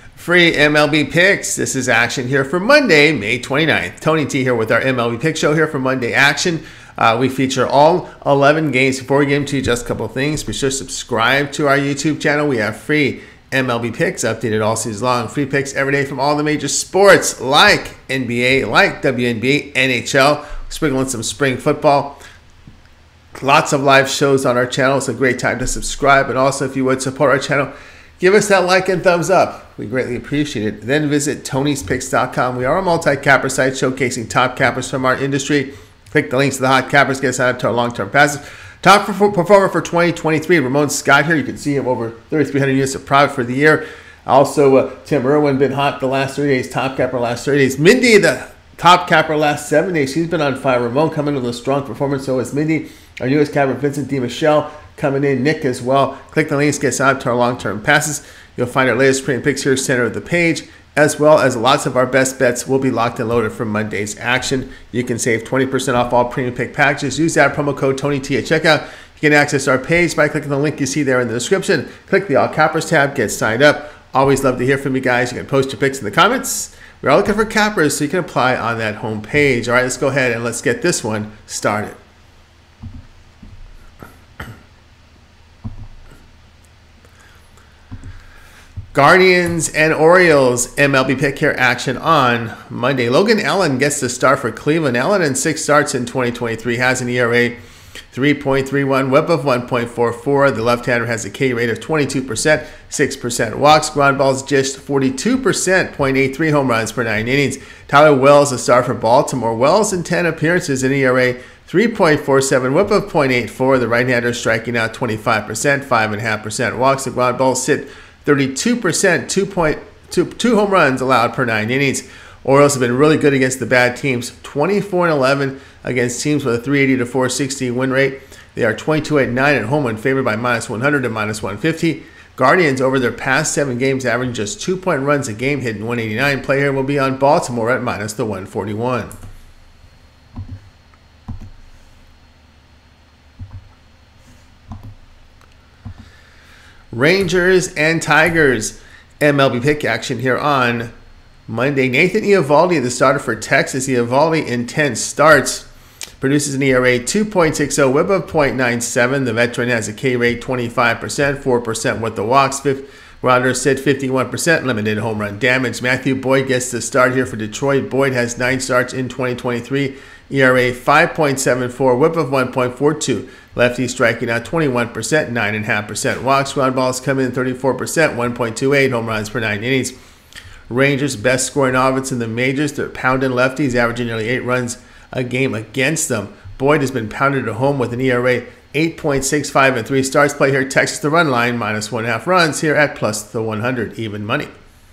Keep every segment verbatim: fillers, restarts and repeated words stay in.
Free M L B picks. This is action here for Monday, May twenty-ninth. Tony T here with our M L B pick show here for Monday action. Uh, we feature all eleven games. Before we get into just a couple of things, be sure to subscribe to our YouTube channel. We have free M L B picks updated all season long. Free picks every day from all the major sports like N B A, like W N B A, N H L. Sprinkle in some spring football. Lots of live shows on our channel. It's a great time to subscribe. And also, if you would support our channel, give us that like and thumbs up. We greatly appreciate it. Then visit tonys picks dot com. We are a multi-capper site showcasing top cappers from our industry. Click the links to the hot cappers. Get signed up to our long-term passes. Top performer for twenty twenty-three, Ramon Scott here. You can see him over thirty-three hundred units of profit for the year. Also, uh, Tim Irwin been hot the last thirty days. Top capper last thirty days. Mindy, the top capper last seven days. She's been on fire. Ramon coming with a strong performance. So is Mindy. Our newest capper, Vincent DiMichele, coming in. Nick as well. Click the links. Get signed up to our long-term passes. You'll find our latest premium picks here center of the page, as well as lots of our best bets will be locked and loaded from Monday's action. You can save twenty percent off all premium pick packages. Use that promo code Tony T at checkout. You can access our page by clicking the link you see there in the description. Click the All Cappers tab, get signed up. Always love to hear from you guys. You can post your picks in the comments. We're all looking for cappers, so you can apply on that home page. All right, let's go ahead and let's get this one started. Guardians and Orioles M L B pick here action on Monday. Logan Allen gets the start for Cleveland. Allen in six starts in twenty twenty-three has an E R A three point three one, whip of one point four four. The left-hander has a K rate of twenty-two percent, six percent walks, ground balls just forty-two percent, zero point eight three home runs per nine innings. Tyler Wells, the star for Baltimore. Wells in ten appearances, an E R A three point four seven, whip of zero point eight four. The right-hander striking out twenty-five percent, five point five percent walks. The ground balls sit thirty-two percent, two point two, two home runs allowed per nine innings. Orioles have been really good against the bad teams, twenty-four and eleven against teams with a three eighty to four sixty win rate. They are twenty-two and nine at home when favored by minus one hundred to minus one fifty. Guardians over their past seven games averaging just two point runs a game, hitting one eighty-nine. Play here will be on Baltimore at minus the one forty-one. Rangers and Tigers M L B pick action here on Monday. Nathan Eovaldi, the starter for Texas. Eovaldi in ten starts produces an E R A two point six oh, whip of zero point nine seven. The veteran has a K rate twenty-five percent, four percent with the walks. Fifth rounders sit fifty-one percent, limited home run damage. Matthew Boyd gets the start here for Detroit. Boyd has nine starts in twenty twenty-three. E R A five point seven four, whip of one point four two. Lefty striking out twenty-one percent, nine point five percent walks. Ground balls come in thirty-four percent, one point two eight home runs per nine innings. Rangers best scoring offense in the majors. They're pounding lefties, averaging nearly eight runs a game against them. Boyd has been pounded at home with an E R A eight point six five and three starts. Play here Texas the run line, minus one half runs here at plus the one hundred, even money.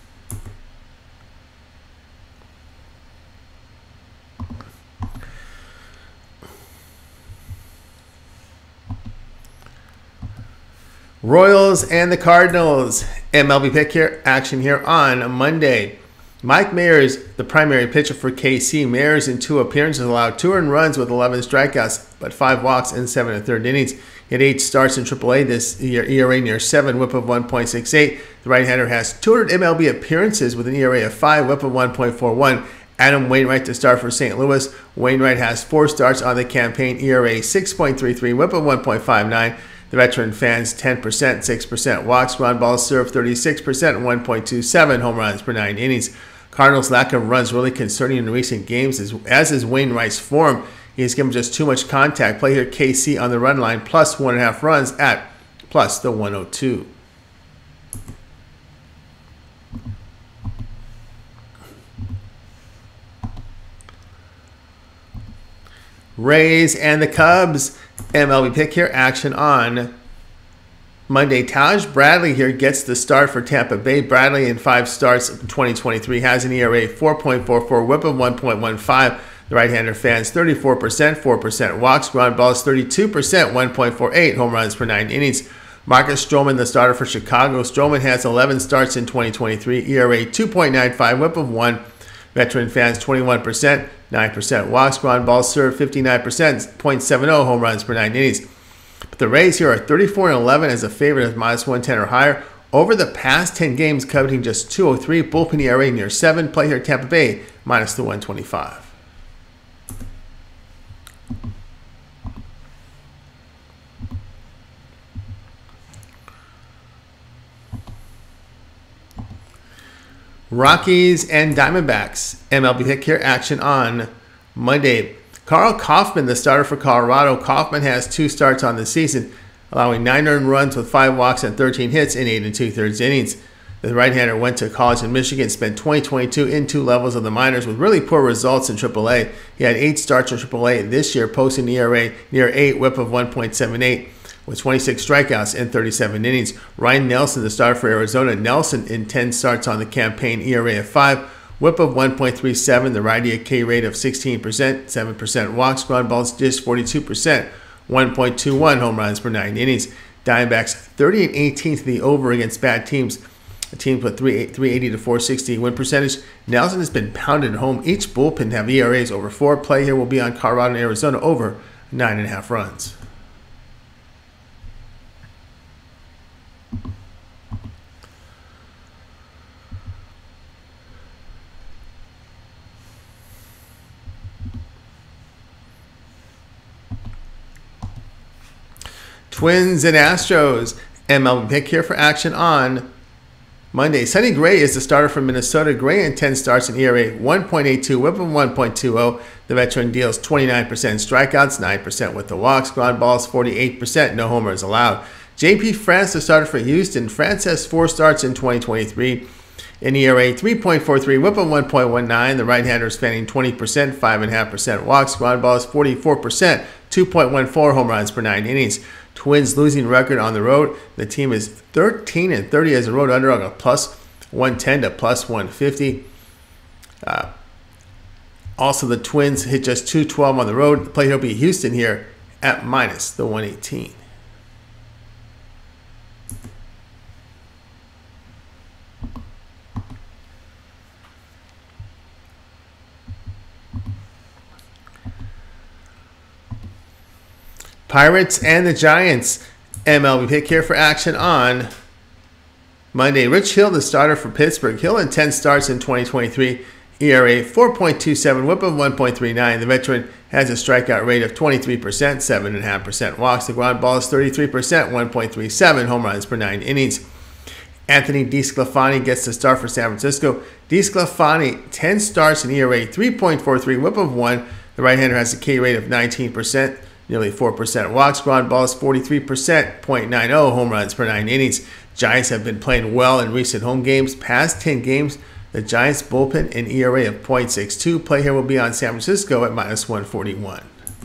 Royals and the Cardinals M L B pick here action here on Monday. Mike Mayers, the primary pitcher for K C. Mayers in two appearances allowed two earned runs with eleven strikeouts, but five walks in seven and a third innings. He had eight starts in triple A this year, E R A near seven, whip of one point six eight. The right-hander has two hundred M L B appearances with an E R A of five, whip of one point four one. Adam Wainwright to start for Saint Louis. Wainwright has four starts on the campaign, E R A six point three three, whip of one point five nine. The veteran fans ten percent, six percent walks, ground balls served thirty-six percent, one point two seven home runs per nine innings. Cardinals' lack of runs really concerning in recent games, as, as is Wainwright's form. He has given just too much contact. Play here K C on the run line, plus one and a half runs at plus the one oh two. Rays and the Cubs M L B pick here action on Monday. Taj Bradley here gets the start for Tampa Bay. Bradley in five starts in twenty twenty-three has an E R A four point four four, whip of one point one five. The right-hander fans thirty-four percent, four percent walks, ground balls thirty-two percent, one point four eight home runs per nine innings. Marcus Stroman, the starter for Chicago. Stroman has eleven starts in twenty twenty-three, E R A two point nine five, whip of one. Veteran fans twenty-one percent, nine percent walks, ground balls served fifty-nine percent, zero point seven oh home runs per nine innings. But the Rays here are thirty-four and eleven as a favorite of minus one ten or higher. Over the past ten games, coveting just two oh three, bullpen E R A near seven. Play here at Tampa Bay, minus the one twenty-five. Rockies and Diamondbacks. M L B pick here, action on Monday. Carl Kaufman, the starter for Colorado. Kaufman has two starts on the season, allowing nine earned runs with five walks and thirteen hits in eight and two-thirds innings. The right-hander went to college in Michigan, spent twenty twenty-two in two levels of the minors with really poor results in triple A. He had eight starts in triple A this year, posting E R A near eight, whip of one point seven eight, with twenty-six strikeouts in thirty-seven innings. Ryan Nelson, the starter for Arizona. Nelson in ten starts on the campaign, E R A of five, whip of one point three seven, the righty a K rate of sixteen percent, seven percent walks, ground balls just forty-two percent, one point two one home runs per nine innings. Diamondbacks thirty and eighteen to the over against bad teams. A team put three eighty to four sixty win percentage. Nelson has been pounded at home. Each bullpen have E R As over four. Play here will be on Colorado and Arizona over nine and a half runs. Twins and Astros. M L B pick here for action on Monday. Sonny Gray is the starter from Minnesota. Gray in ten starts in E R A one point eight two, whip of one point two oh. The veteran deals twenty-nine percent strikeouts, nine percent with the walks, ground balls forty-eight percent, no homers allowed. J P France, the starter for Houston. France has four starts in twenty twenty-three. In E R A three point four three, whip of one point one nine. The right-hander is fanning twenty percent, five point five percent walks, ground balls forty-four percent, two point one four home runs per nine innings. Twins losing record on the road. The team is thirteen and thirty as a road underdog, a plus one ten to plus one fifty. Uh, also, the Twins hit just two twelve on the road. The play here will be Houston here at minus the one eighteen. Pirates and the Giants. M L B pick here for action on Monday. Rich Hill, the starter for Pittsburgh. Hill in ten starts in twenty twenty-three. E R A four point two seven, whip of one point three nine. The veteran has a strikeout rate of twenty-three percent, seven point five percent walks. The ground ball is thirty-three percent, one point three seven home runs per nine innings. Anthony DeSclafani gets the start for San Francisco. DeSclafani, ten starts in E R A three point four three, whip of one. The right-hander has a K rate of nineteen percent. Nearly four percent walks, ground balls forty-three percent, zero point nine oh home runs per nine innings. Giants have been playing well in recent home games. Past ten games, the Giants bullpen an E R A of zero point six two. Play here will be on San Francisco at minus one forty-one.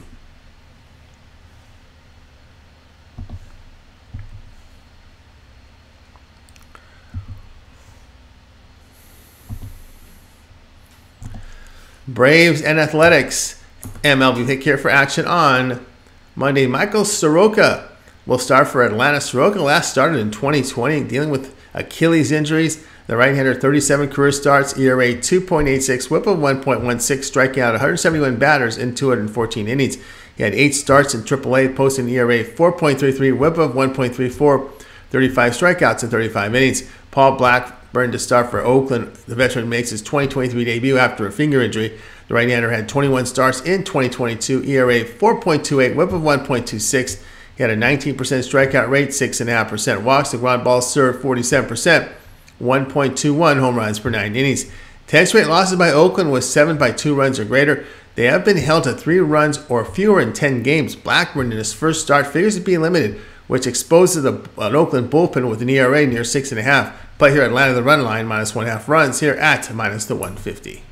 Braves and Athletics. M L B pick here for action on Monday. Michael Soroka will start for Atlanta. Soroka last started in twenty twenty, dealing with Achilles injuries. The right-hander, thirty-seven career starts, E R A two point eight six, whip of one point one six, striking out one hundred seventy-one batters in two hundred fourteen innings. He had eight starts in triple A, posting E R A four point three three, whip of one point three four, thirty-five strikeouts in thirty-five innings. Paul Blackburn to start for Oakland. The veteran makes his twenty twenty-three debut after a finger injury. The right-hander had twenty-one starts in twenty twenty-two, E R A four point two eight, whip of one point two six. He had a nineteen percent strikeout rate, six point five percent walks. The ground ball served forty-seven percent, one point two one home runs per nine innings. ten straight losses by Oakland was seven by two runs or greater. They have been held to three runs or fewer in ten games. Blackburn in his first start figures to be limited, which exposes the, an Oakland bullpen with an E R A near six point five. Play here at Atlanta, the run line, minus one point five runs here at minus the one fifty.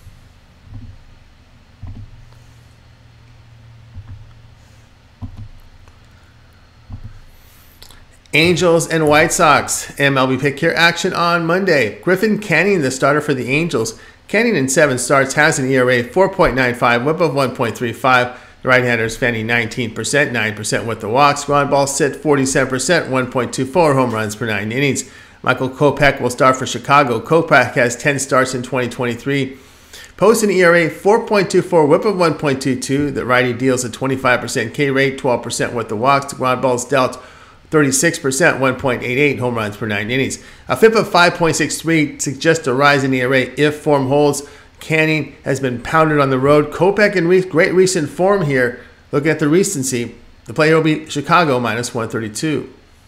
Angels and White Sox. M L B pick here action on Monday. Griffin Canning, the starter for the Angels. Canning in seven starts has an E R A four point nine five, whip of one point three five. The right-hander is fanning nineteen percent, nine percent with the walks. Ground ball sit forty-seven percent, one point two four home runs per nine innings. Michael Kopech will start for Chicago. Kopech has ten starts in twenty twenty-three. Post an E R A four point two four, whip of one point two two. The righty deals a twenty-five percent K rate, twelve percent with the walks. The ground ball is dealt thirty-six percent, one point eight eight home runs per nine innings. A F I P of five point six three suggests a rise in E R A if form holds. Canning has been pounded on the road. Kopech in re great recent form here. Looking at the recency, the player will be Chicago minus one thirty-two.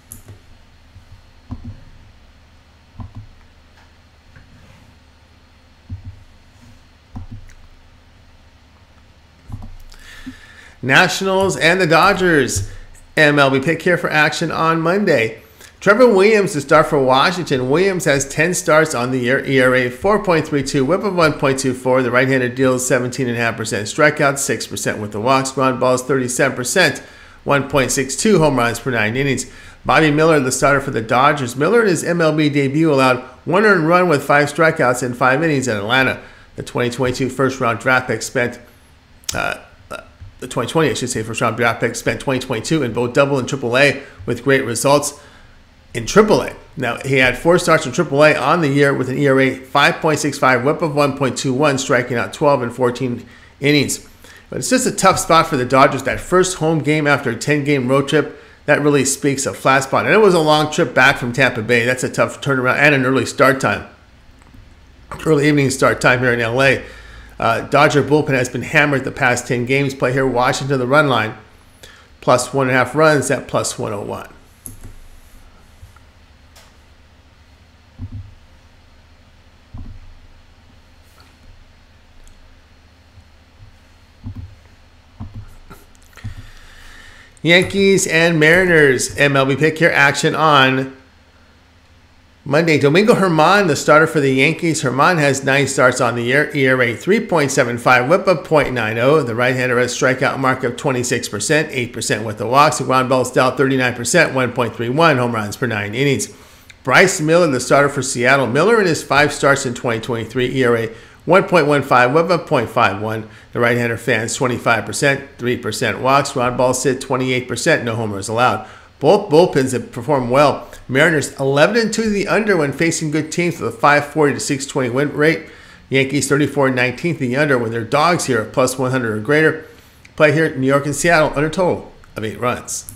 Nationals and the Dodgers. M L B pick here for action on Monday. Trevor Williams to start for Washington. Williams has ten starts on the year, E R A four point three two, whip of one point two four. The right-hander deals seventeen point five percent strikeouts, six percent with the walks, ground balls thirty-seven percent, one point six two home runs per nine innings. Bobby Miller, the starter for the Dodgers. Miller in his M L B debut allowed one earned run with five strikeouts in five innings in Atlanta. The twenty twenty-two first-round draft pick spent uh, the twenty twenty, I should say, first round draft pick, spent twenty twenty-two in both double and triple A with great results in triple A. Now, he had four starts in triple A on the year with an E R A five point six five, whip of one point two one, striking out twelve in fourteen innings. But it's just a tough spot for the Dodgers. That first home game after a ten-game road trip, that really speaks of flat spot. And it was a long trip back from Tampa Bay. That's a tough turnaround and an early start time. Early evening start time here in L A. Uh, Dodger bullpen has been hammered the past ten games. Play here, Washington, the run line, plus one and a half runs at plus one oh one. Yankees and Mariners. M L B pick here, action on Monday. Domingo Germán, the starter for the Yankees. Germán has nine starts on the year, E R A three point seven five, whip of point nine oh. The right-hander has strikeout mark of twenty-six percent, eight percent with the walks. The ground balls dealt thirty-nine percent, one point three one home runs per nine innings. Bryce Miller, the starter for Seattle. Miller in his five starts in twenty twenty-three, E R A one point one five, whip of point five one. The right-hander fans twenty-five percent, three percent walks. Ground balls sit twenty-eight percent, no homers allowed. Both bullpens have performed well. Mariners eleven and two to the under when facing good teams with a five forty to six twenty win rate. Yankees thirty-four and nineteen to the under when their dogs here at plus one hundred or greater. Play here New York and Seattle under total of eight runs.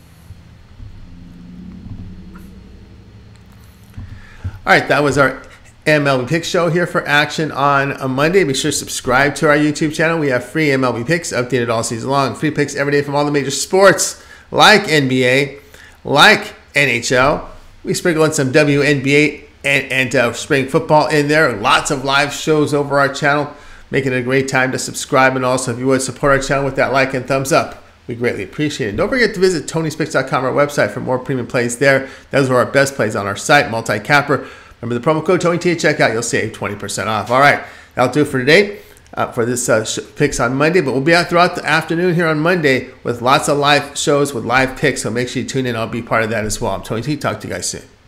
All right, that was our M L B Picks show here for action on a Monday. Make sure to subscribe to our YouTube channel. We have free M L B Picks updated all season long. Free picks every day from all the major sports like N B A, like N H L. We sprinkle in some W N B A and, and uh, spring football in there. Lots of live shows over our channel. Making it a great time to subscribe. And also, if you would, support our channel with that like and thumbs up. We greatly appreciate it. Don't forget to visit Tonys Picks dot com, our website, for more premium plays there. Those are our best plays on our site, multi-capper. Remember the promo code Tony T at checkout. You'll save twenty percent off. All right, that'll do it for today. Uh, for this uh, picks on Monday, but we'll be out throughout the afternoon here on Monday with lots of live shows with live picks, so make sure you tune in. I'll be part of that as well. I'm Tony T. Talk to you guys soon.